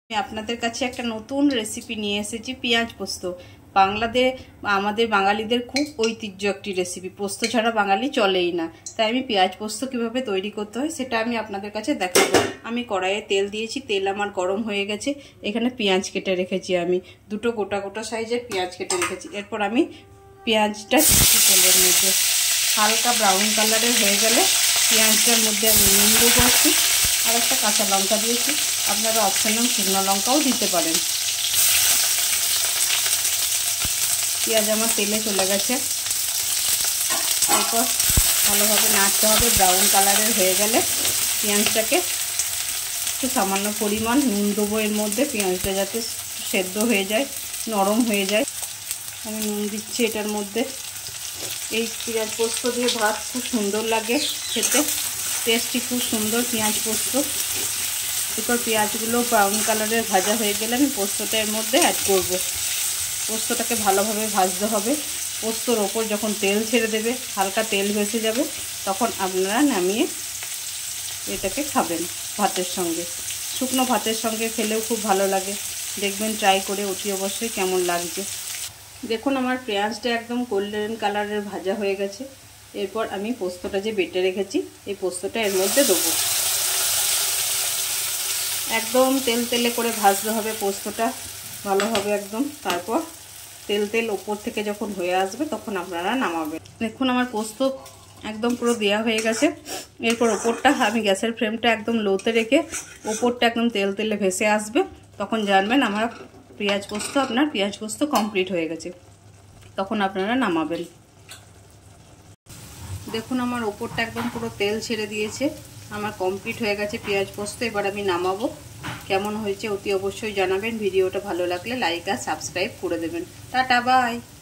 আমি আপনাদের কাছে একটা নতুন রেসিপি নিয়ে এসেছি, পেঁয়াজ পোস্ত। আমাদের বাঙালিদের খুব ঐতিহ্য একটি রেসিপি। পোস্ত ছাড়া বাঙালি চলেই না। তাই আমি পেঁয়াজ পোস্ত কিভাবে তৈরি করতে হয় সেটা আমি আপনাদের কাছে দেখাবো। আমি কড়াইয়ে তেল দিয়েছি, তেল আমার গরম হয়ে গেছে। এখানে পেঁয়াজ কেটে রেখেছি, আমি দুটো গোটা গোটা সাইজের পেঁয়াজ কেটে রেখেছি। এরপর আমি পেঁয়াজটা দিচ্ছি তেলের মধ্যে। হালকা ব্রাউন কালারের হয়ে গেলে পেঁয়াজটার মধ্যে আমি নুন দেবো আর একটা কাঁচা লঙ্কা দিয়েছি। আপনারা অপশনাল শুকনো লঙ্কাও দিতে পারেন। পেঁয়াজ আমার তেলে চলে গেছে। এরপর ভালোভাবে নাড়তে হবে। ব্রাউন কালারের হয়ে গেলে পেঁয়াজটাকে একটু সামান্য পরিমাণ নুন দেবো এর মধ্যে, পেঁয়াজটা যাতে সেদ্ধ হয়ে যায়, নরম হয়ে যায়। আমি নুন দিচ্ছি এটার মধ্যে। এই পেঁয়াজ পোস্ত দিয়ে ভাত খুব সুন্দর লাগে খেতে, টেস্টি খুব সুন্দর পেঁয়াজ পোস্ত। এরপর পেঁয়াজগুলো ব্রাউন কালারের ভাজা হয়ে গেলে আমি পোস্তটা এর মধ্যে অ্যাড করব। পোস্তটাকে ভালোভাবে ভাজতে হবে। পোস্তর ওপর যখন তেল ছেড়ে দেবে, হালকা তেল ভেসে যাবে, তখন আপনারা নামিয়ে এটাকে খাবেন ভাতের সঙ্গে। শুকনো ভাতের সঙ্গে খেলেও খুব ভালো লাগে। দেখবেন ট্রাই করে অতি অবশ্যই কেমন লাগছে। দেখুন আমার পেঁয়াজটা একদম গোল্ডেন কালারের ভাজা হয়ে গেছে। এরপর আমি পোস্তটা যে বেটে রেখেছি এই পোস্তটা এর মধ্যে দেবো। একদম তেল তেলে করে ভাজতে হবে পোস্তটা ভালোভাবে একদম। তারপর তেল তেল ওপর থেকে যখন হয়ে আসবে তখন আপনারা নামাবেন। দেখুন আমার পোস্ত একদম পুরো দেওয়া হয়ে গেছে। এরপর ওপরটা আমি গ্যাসের ফ্লেমটা একদম লোতে রেখে ওপরটা একদম তেল তেলে ভেসে আসবে, তখন জানবেন আমার পেঁয়াজ পোস্ত কমপ্লিট হয়ে গেছে। তখন আপনারা নামাবেন। দেখুন আমার ওপরটা একদম পুরো তেল ছেড়ে দিয়েছে। আমার কমপ্লিট হয়ে গেছে পেঁয়াজ পোস্ত। এবার আমি নামাবো। কেমন হয়েছে অতি অবশ্যই জানাবেন। ভিডিওটা ভালো লাগলে লাইক আর সাবস্ক্রাইব করে দেবেন। Tata by.